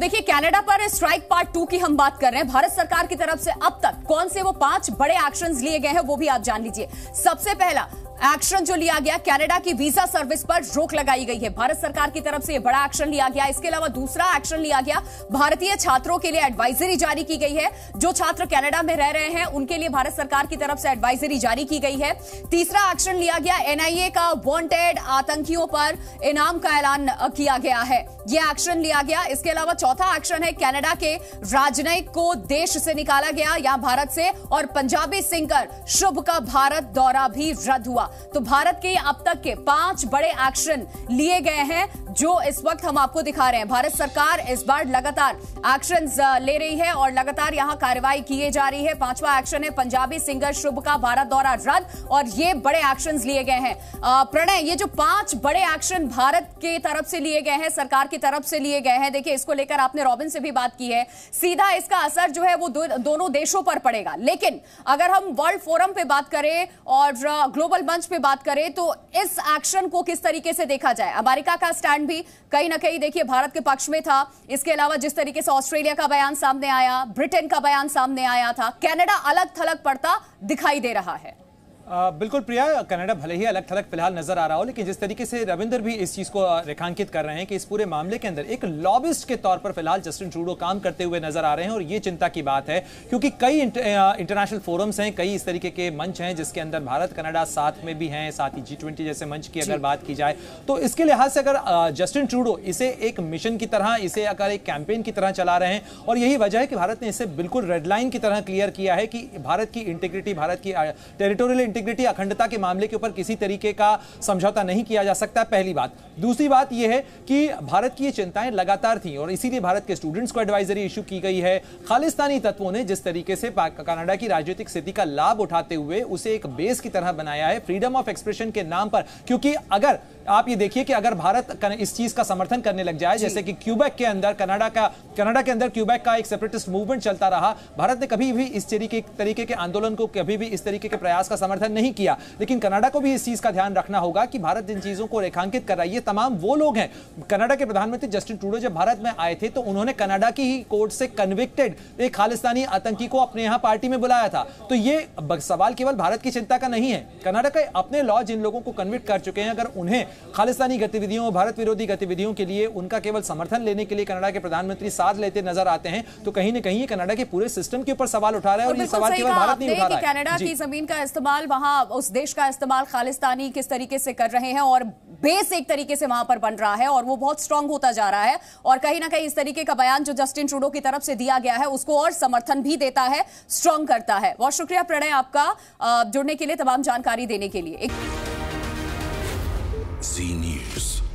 देखिए, कनाडा पर strike part 2 की हम बात कर रहे हैं। भारत सरकार की तरफ से अब तक कौन से वो 5 बड़े एक्शंस लिए गए हैं वो भी आप जान लीजिए। सबसे पहला एक्शन जो लिया गया, कनाडा की वीजा सर्विस पर रोक लगाई गई है। भारत सरकार की तरफ से यह बड़ा एक्शन लिया गया। इसके अलावा दूसरा एक्शन लिया गया, भारतीय छात्रों के लिए एडवाइजरी जारी की गई है। जो छात्र कनाडा में रह रहे हैं उनके लिए भारत सरकार की तरफ से एडवाइजरी जारी की गई है। तीसरा एक्शन लिया गया, एनआईए का वांटेड आतंकियों पर इनाम का ऐलान किया गया है, यह एक्शन लिया गया। इसके अलावा चौथा एक्शन है, कनाडा के राजनयिक को देश से निकाला गया या भारत से, और पंजाबी सिंगर शुभ का भारत दौरा भी रद्द हुआ। तो भारत के अब तक के 5 बड़े एक्शन लिए गए हैं जो इस वक्त हम आपको दिखा रहे हैं। भारत सरकार इस बार लगातार एक्शंस ले रही है और लगातार यहां कार्रवाई की जा रही है। 5वां एक्शन है, पंजाबी सिंगर शुभ का भारत दौरा रद्द, और ये बड़े एक्शंस लिए गए हैं। प्रणय, ये जो 5 बड़े एक्शन भारत की तरफ से लिए गए हैं, सरकार की तरफ से लिए गए हैं, देखिए इसको लेकर आपने रॉबिन से भी बात की है। सीधा इसका असर जो है वो दोनों देशों पर पड़ेगा, लेकिन अगर हम वर्ल्ड फोरम पे बात करें और ग्लोबल मंच पे बात करें तो इस एक्शन को किस तरीके से देखा जाए? अमेरिका का स्टैंड भी कहीं ना कहीं देखिए भारत के पक्ष में था। इसके अलावा जिस तरीके से ऑस्ट्रेलिया का बयान सामने आया, ब्रिटेन का बयान सामने आया था, कनाडा अलग थलग पड़ता दिखाई दे रहा है। बिल्कुल प्रिया, कनाडा भले ही अलग थलग फिलहाल नजर आ रहा हो, लेकिन जिस तरीके से रविंदर भी इस चीज को रेखांकित कर रहे हैं कि इस पूरे मामले के अंदर एक लॉबिस्ट के तौर पर फिलहाल जस्टिन ट्रूडो काम करते हुए नजर आ रहे हैं, और ये चिंता की बात है क्योंकि कई इंटरनेशनल फोरम्स हैं, कई इस तरीके के मंच हैं जिसके अंदर भारत कनाडा साथ में भी हैं, साथ ही G20 जैसे मंच की अगर बात की जाए तो इसके लिहाज से अगर जस्टिन ट्रूडो इसे एक मिशन की तरह, इसे अगर एक कैंपेन की तरह चला रहे हैं, और यही वजह है कि भारत ने इसे बिल्कुल रेड लाइन की तरह क्लियर किया है कि भारत की इंटीग्रिटी, भारत की टेरिटोरियल इंटीग्रिटी, अखंडता के मामले के ऊपर किसी तरीके का समझौता नहीं किया जा सकता। पहली बात। दूसरी बात यह है कि भारत की ये चिंताएं लगातार थी और इसीलिए भारत के स्टूडेंट्स को एडवाइजरी इशू की गई है। खालिस्तानी तत्वों ने जिस तरीके से कनाडा की राजनीतिक स्थिति का लाभ उठाते हुए उसे एक बेस की तरह बनाया है फ्रीडम ऑफ एक्सप्रेशन के नाम पर, क्योंकि अगर आप ये देखिए कि अगर भारत इस चीज का समर्थन करने लग जाए, जैसे कि क्यूबेक के अंदर कनाडा के अंदर क्यूबेक का एक सेपरेटिस्ट मूवमेंट चलता रहा, भारत ने कभी भी इस तरीके के आंदोलन को, कभी भी इस तरीके के प्रयास का समर्थन नहीं किया। लेकिन कनाडा को भी इस चीज का ध्यान रखना होगा कि भारत जिन चीजों को रेखांकित कर रहा है, ये तमाम वो लोग हैं। कनाडा के प्रधानमंत्री जस्टिन ट्रूडो जब भारत में आए थे तो उन्होंने कनाडा की ही कोर्ट से कन्विक्टेड एक खालिस्तानी आतंकी को अपने यहां पार्टी में बुलाया था। तो ये सवाल केवल भारत की चिंता का नहीं है। कनाडा के अपने लॉ जिन लोगों को कन्विक्ट कर चुके हैं, अगर उन्हें खालिस्तानी गतिविधियों, भारत विरोधी गतिविधियों के लिए उनका केवल समर्थन लेने के लिए कनाडा के प्रधानमंत्री साथ लेते नजर आते हैं, तो कहीं न कहीं कनाडा के पूरे सिस्टम के ऊपर सवाल उठा रहा है। और ये सवाल केवल भारत नहीं उठा रहा है। कनाडा की जमीन का इस्तेमाल, वहां उस देश का इस्तेमाल खालिस्तानी किस तरीके से कर रहे हैं और बेस एक तरीके से वहां पर बन रहा है और वो बहुत स्ट्रांग होता जा रहा है, और कहीं ना कहीं इस तरीके का बयान जो जस्टिन ट्रूडो की तरफ से दिया गया है उसको और समर्थन भी देता है, स्ट्रांग करता है। बहुत शुक्रिया प्रणय आपका जुड़ने के लिए, तमाम जानकारी देने के लिए। जी न्यूज़।